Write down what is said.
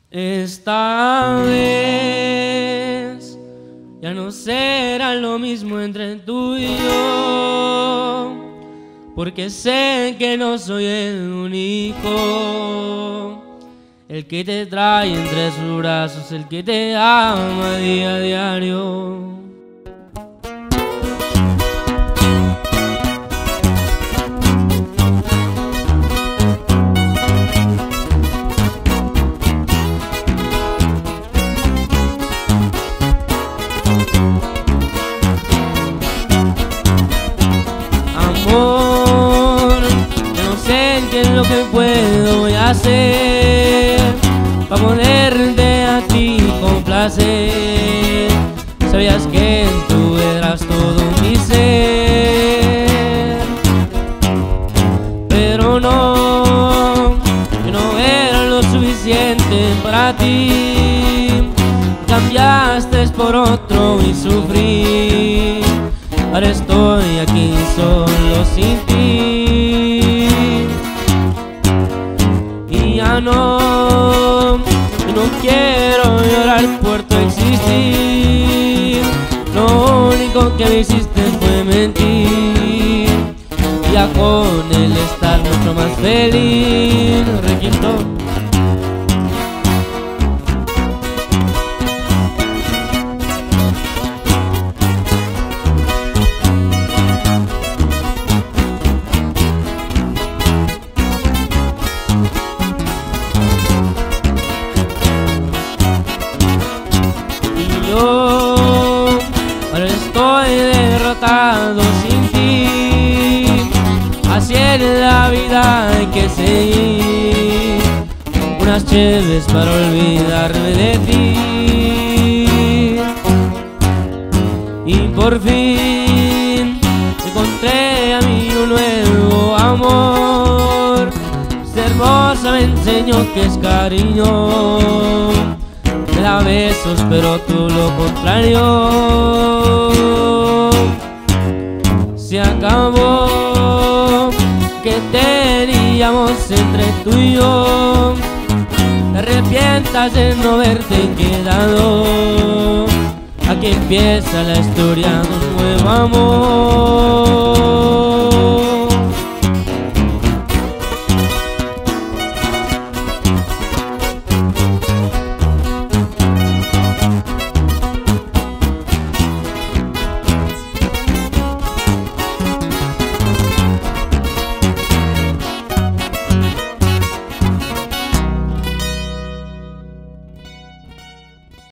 Esta vez ya no será lo mismo entre tú y yo, porque sé que no soy el único, el que te trae entre sus brazos, el que te ama día a diario. Amor, yo no sé qué es lo que puedo hacer para ponerte a ti con placer. Sabías que tú eras todo mi ser, pero no, yo no era lo suficiente para ti. Cambiaste por otro y sufrí. Ahora estoy aquí solo sin ti, y ya no quiero llorar por tu existir. Lo único que me hiciste fue mentir, ya con él estar mucho más feliz. Requinto. Yo ahora estoy derrotado sin ti, así es la vida, hay que seguir. Unas cheves para olvidarme de ti, y por fin encontré a mí un nuevo amor. Esta hermosa me enseñó que es cariño. Me da besos, pero tú lo contrario. Se acabó que teníamos entre tú y yo. Te arrepientas de no haberte quedado. Aquí empieza la historia de un nuevo amor.